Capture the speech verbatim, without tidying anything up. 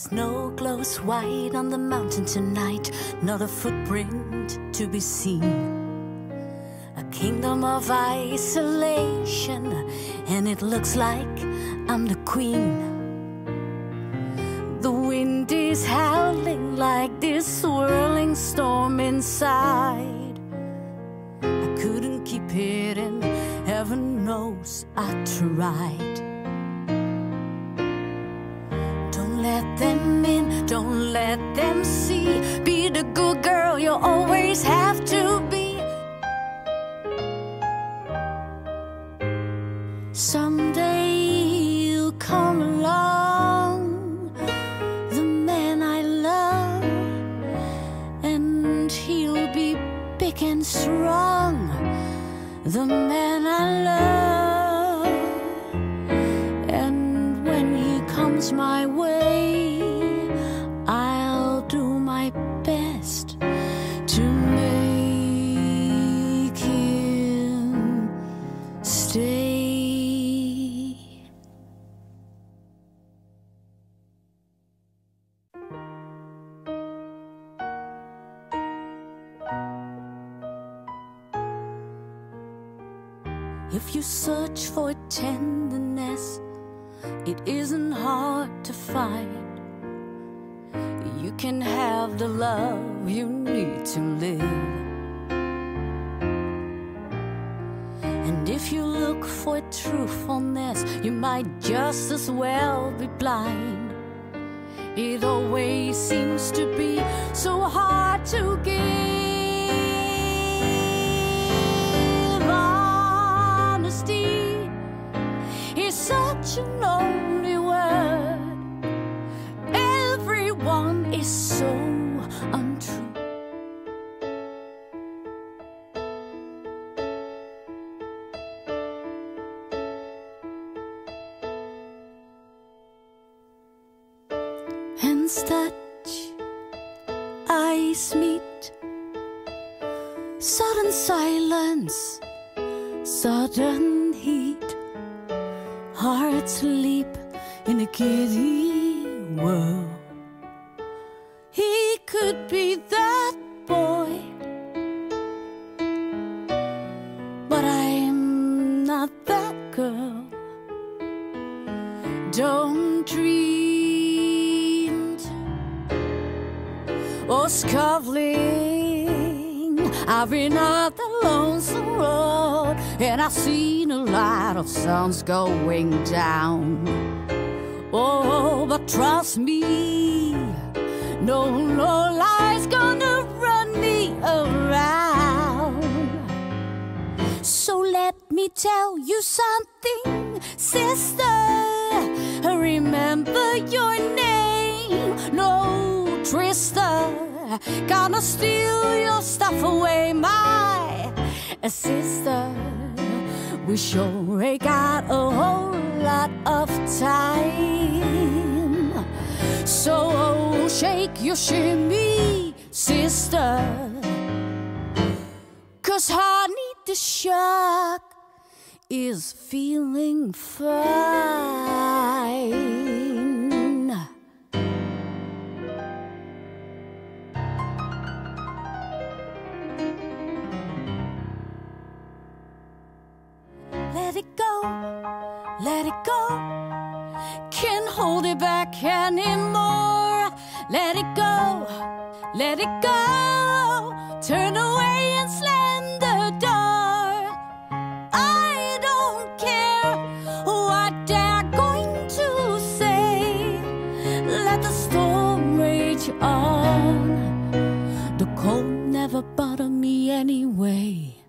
snow glows white on the mountain tonight, not a footprint to be seen. A kingdom of isolation, and it looks like I'm the queen. The wind is howling like this swirling storm inside. I couldn't keep it in, heaven knows I tried. Don't let them in, don't let them see. Be the good girl you always have to be. Someday you'll come along, the man I love, and he'll be big and strong, the man I love. And when he comes my way, I'll do my best to make him stay. If you search for tenderness, it isn't hard to find. You can have the love you need to live. And if you look for truthfulness, you might just as well be blind. It always seems to be so hard to give. It's such a lonely word. Everyone is so untrue. Hands touch, eyes meet, sudden silence, sudden heat. Hearts leap in a giddy whirl. He could be that boy, but I'm not that girl. Don't dream to or scuffling. I've been up the lonesome road, and I've seen a lot of suns going down. Oh, but trust me, no, no lie's gonna run me around. So let me tell you something, sister. Remember your name. No trister gonna steal your stuff away, my sister. We sure ain't got a whole lot of time. So shake your shimmy, sister, 'cause honey, the shark is feeling fine. Let it go, let it go. Can't hold it back anymore. Let it go, let it go. Turn away and slam the door. I don't care what they're going to say. Let the storm rage on. The cold never bothered me anyway.